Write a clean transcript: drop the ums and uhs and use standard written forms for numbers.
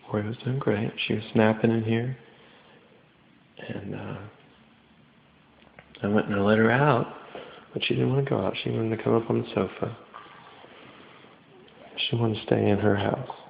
Oreo was doing great. She was snapping in here. And I went and I let her out, but she didn't want to go out. She wanted to come up on the sofa. She wanted to stay in her house.